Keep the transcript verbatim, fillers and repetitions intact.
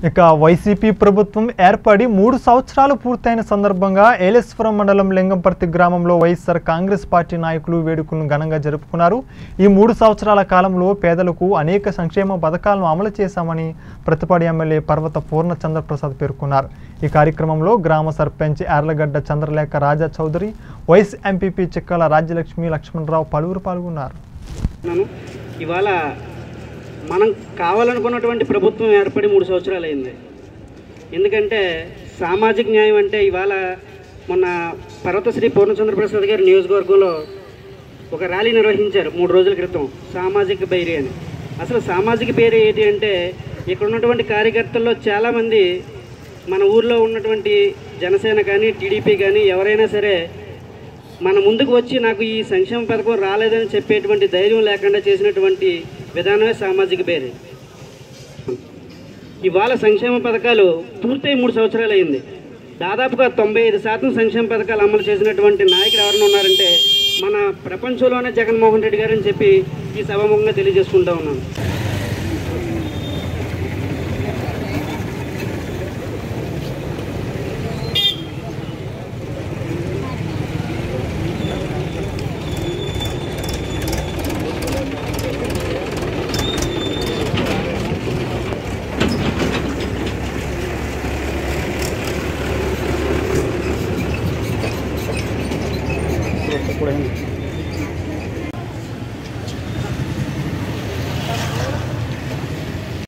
ఇక వైసీపీ ప్రభుత్వం ఏర్పడి మూడు సంవత్సరాలు పూర్తయిన సందర్భంగా ఏలేశ్వరం మండలం లింగంపర్తి గ్రామంలో వైఎస్ఆర్ కాంగ్రెస్ పార్టీ నాయకులు వేడుకలను ఘనంగా జరుపుకున్నారు। ఈ మూడు సంవత్సరాల కాలంలో పేదలకు అనేక సంక్షేమ పథకాలను అమలు చేశామని ప్రతిపాడు ఎమ్మెల్యే పర్వత పూర్ణచంద్ర ప్రసాద్ పేర్కొన్నారు। ఈ కార్యక్రమంలో గ్రామ సర్పంచ్ యార్లగడ్డ చంద్రలేఖ రాజా చౌదరి, వైస్ ఎంపీపీ చిక్కల రాజ్యలక్ష్మి లక్ష్మణరావు పలువురు పాల్గొన్నారు। ఇవాళ మనం కావాలనుకున్నటువంటి ప్రభుత్వం ఏర్పడి మూడు సంవత్సరాలు అయింది। ఎందుకంటే సామాజిక న్యాయం అంటే ఇవాళ మొన్న పర్వతశ్రీ పూర్ణచంద్ర ప్రసాద్ గారి నియోజకవర్గంలో ఒక ర్యాలీ నిర్వహించారు మూడు రోజుల క్రితం, సామాజిక బైరీ అని। అసలు సామాజిక బైరీ ఏంటి అంటే ఇక్కడ ఉన్నటువంటి కార్యకర్తల్లో చాలామంది మన ఊర్లో ఉన్నటువంటి జనసేన కానీ టీడీపీ కానీ ఎవరైనా సరే మన ముందుకు వచ్చి నాకు ఈ సంక్షేమ పథకం రాలేదని చెప్పేటువంటి ధైర్యం లేకుండా చేసినటువంటి విధానమే సామాజిక బేరీ। ఇవాళ సంక్షేమ పథకాలు పూర్తయి మూడు సంవత్సరాలు అయింది। దాదాపుగా తొంభై ఐదు శాతం సంక్షేమ పథకాలు అమలు చేసినటువంటి నాయకులు ఎవరైనా ఉన్నారంటే మన ప్రపంచంలోనే జగన్మోహన్ రెడ్డి గారు అని చెప్పి ఈ సభాముఖంగా తెలియజేసుకుంటా ఉన్నాను। Por ejemplo.